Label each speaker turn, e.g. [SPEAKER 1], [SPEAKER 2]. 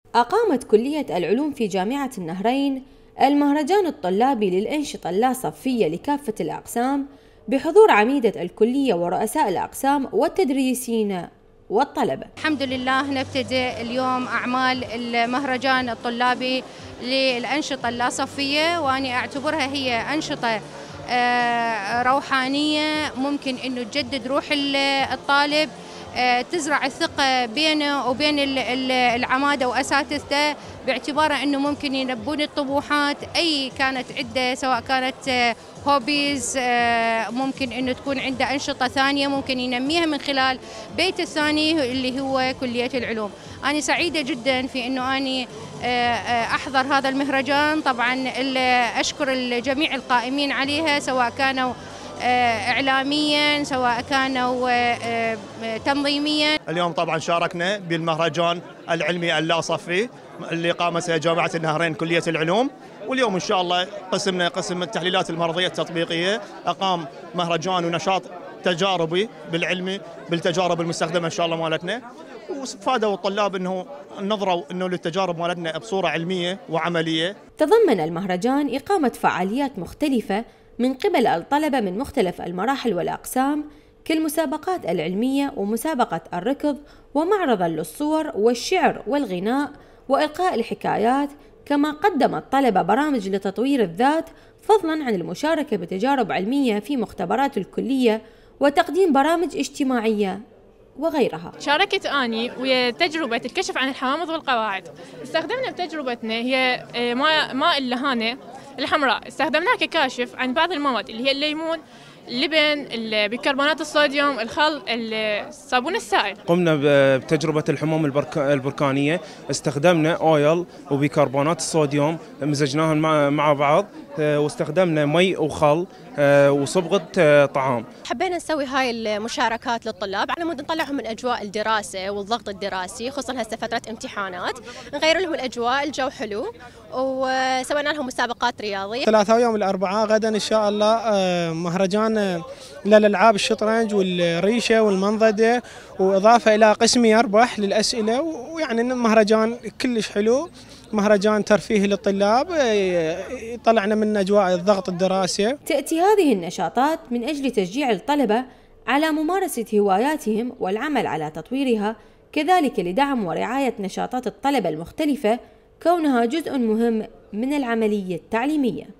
[SPEAKER 1] أقامت كلية العلوم في جامعة النهرين المهرجان الطلابي للأنشطة اللاصفية لكافة الأقسام بحضور عميدة الكلية ورؤساء الأقسام والتدريسين والطلبة.
[SPEAKER 2] الحمد لله نبتدئ اليوم أعمال المهرجان الطلابي للأنشطة اللاصفية، وأنا أعتبرها هي أنشطة روحانية ممكن أنه تجدد روح الطالب، تزرع الثقة بينه وبين العمادة وأساتذته، باعتباره أنه ممكن ينبون الطموحات أي كانت عدة، سواء كانت هوبيز، ممكن أنه تكون عنده أنشطة ثانية ممكن ينميها من خلال بيت الثاني اللي هو كلية العلوم. أنا سعيدة جدا في أنه أنا أحضر هذا المهرجان. طبعا أشكر جميع القائمين عليها، سواء كانوا إعلاميا سواء كانوا تنظيميا.
[SPEAKER 3] اليوم طبعا شاركنا بالمهرجان العلمي اللاصفي اللي قامت جامعة النهرين كلية العلوم، واليوم إن شاء الله قسم التحليلات المرضية التطبيقية أقام مهرجان ونشاط تجاربي بالعلمي بالتجارب المستخدمة إن شاء الله مالتنا، وفادوا الطلاب أنه نظروا أنه للتجارب مالتنا بصورة علمية وعملية.
[SPEAKER 1] تضمن المهرجان إقامة فعاليات مختلفة من قبل الطلبة من مختلف المراحل والأقسام، كالمسابقات العلمية ومسابقة الركض ومعرضا للصور والشعر والغناء وإلقاء الحكايات، كما قدم الطلبة برامج لتطوير الذات فضلا عن المشاركة بتجارب علمية في مختبرات الكلية وتقديم برامج اجتماعية وغيرها.
[SPEAKER 4] شاركت أني ويا تجربة الكشف عن الحوامض والقواعد. استخدمنا بتجربتنا هي ماء اللهانة الحمراء، استخدمناها ككاشف عن بعض المواد اللي هي الليمون، اللبن، بيكربونات الصوديوم، الخل، الصابون السائل.
[SPEAKER 5] قمنا بتجربة الحموم البركانية، استخدمنا أويل وبيكربونات الصوديوم مزجناهم مع بعض، واستخدمنا مي وخل وصبغة طعام.
[SPEAKER 6] حبينا نسوي هاي المشاركات للطلاب على مود نطلعهم من أجواء الدراسة والضغط الدراسي، خصوصا هسه فترة امتحانات، نغير لهم الأجواء، الجو حلو، وسوينا لهم مسابقات رياضية.
[SPEAKER 7] ثلاثاء ويوم الأربعاء غدا إن شاء الله مهرجان للألعاب الشطرنج والريشة والمنضدة، وإضافة إلى قسم يربح للأسئلة، ويعني مهرجان كلش حلو، مهرجان ترفيهي للطلاب يطلعنا من أجواء الضغط الدراسي.
[SPEAKER 1] تأتي هذه النشاطات من أجل تشجيع الطلبة على ممارسة هواياتهم والعمل على تطويرها، كذلك لدعم ورعاية نشاطات الطلبة المختلفة كونها جزء مهم من العملية التعليمية.